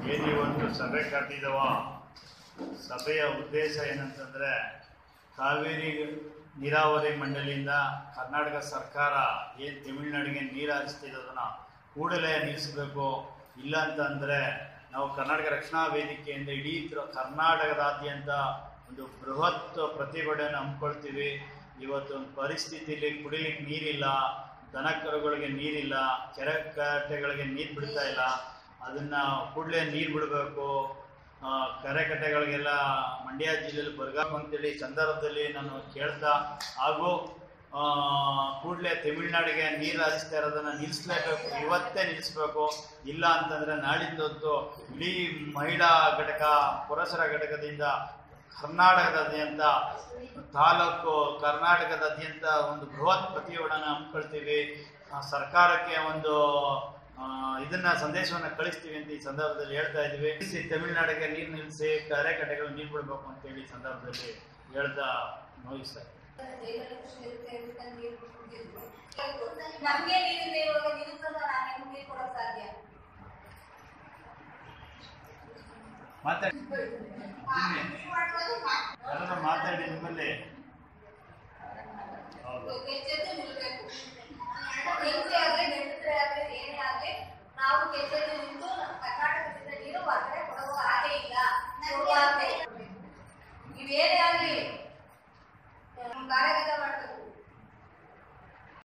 ಏನು ಇವತ್ತು ಸಭೆ ಕಟ್ಟಿದವ ಸಭೆಯ ಉದ್ದೇಶ ಏನಂತಂದರೆ ಕಾವೇರಿ ನೀರಾವರಿ ಮಂಡಳಿಯಿಂದ ಕರ್ನಾಟಕ ಸರ್ಕಾರ ಏನು ತಮಿಳುನಾಡಿಗೆ ನೀರು ಹರಿಸ್ತಿದ್ದದನ್ನು ಕೂಡಲೇ ನಿಲ್ಲಿಸಬೇಕು. ಇಲ್ಲ ಅಂತಂದರೆ ನಾವು ಕರ್ನಾಟಕ ರಕ್ಷಣಾ ವೇದಿಕೆಯಿಂದ ಇಡೀ ಕರ್ನಾಟಕದಾದ್ಯಂತ ಒಂದು ಬೃಹತ್ ಪ್ರತಿಭಟನೆ ಹಮ್ಮಿಕೊಳ್ತೀವಿ. ಇವತ್ತು ಒಂದು ಪರಿಸ್ಥಿತಿಯಲ್ಲಿ ಕುಡಿಲಿಕ್ಕೆ ನೀರಿಲ್ಲ, ದನ ಕರುಗಳಿಗೆ ನೀರಿಲ್ಲ, ಕೆರೆ ಕಟ್ಟೆಗಳಿಗೆ ನೀರು ಬಿಡ್ತಾ ಇಲ್ಲ. ಅದನ್ನು ಕೂಡಲೇ ನೀರು ಬಿಡಬೇಕು. ಕೆರೆ ಕಟ್ಟೆಗಳಿಗೆಲ್ಲ ಮಂಡ್ಯ ಜಿಲ್ಲೆಯಲ್ಲಿ ಬರಗಾಲ ಅಂತೇಳಿ ಸಂದರ್ಭದಲ್ಲಿ ನಾನು ಕೇಳ್ತಾ, ಹಾಗೂ ಕೂಡಲೇ ತಮಿಳುನಾಡಿಗೆ ನೀರು ಹರಿಸ್ತಾ ಇರೋದನ್ನು ನಿಲ್ಲಿಸಲೇಬೇಕು, ಇವತ್ತೇ ನಿಲ್ಲಿಸಬೇಕು. ಇಲ್ಲ ಅಂತಂದರೆ ನಾಳಿದ್ದೊತ್ತು ಇಡೀ ಮಹಿಳಾ ಘಟಕ, ಪುರಸರ ಘಟಕದಿಂದ ಕರ್ನಾಟಕದಾದ್ಯಂತ ತಾಲೂಕು ಕರ್ನಾಟಕದಾದ್ಯಂತ ಒಂದು ಬೃಹತ್ ಪ್ರತಿಭಟನೆ ಹಮ್ಮಿಕೊಳ್ತೀವಿ. ಸರ್ಕಾರಕ್ಕೆ ಒಂದು ಇದನ್ನ ಸಂದೇಶವನ್ನು ಕಳಿಸ್ತೀವಿ ಅಂತ ಈ ಸಂದರ್ಭದಲ್ಲಿ ಹೇಳ್ತಾ ಇದ್ದೀವಿ. ತಮಿಳುನಾಡಿಗೆ ನೀರು ನಿಲ್ಲಿಸಿ, ಕೆರೆ ಕಟ್ಟೆಗಳು ನೀರು ಬಿಡಬೇಕು ಅಂತೇಳಿ ಈ ಸಂದರ್ಭದಲ್ಲಿ ಹೇಳ್ತಾ ಮುಗಿಸ್ತಾರೆ. ಮಾತಾಡಿ ನಿಮ್ಮಲ್ಲಿ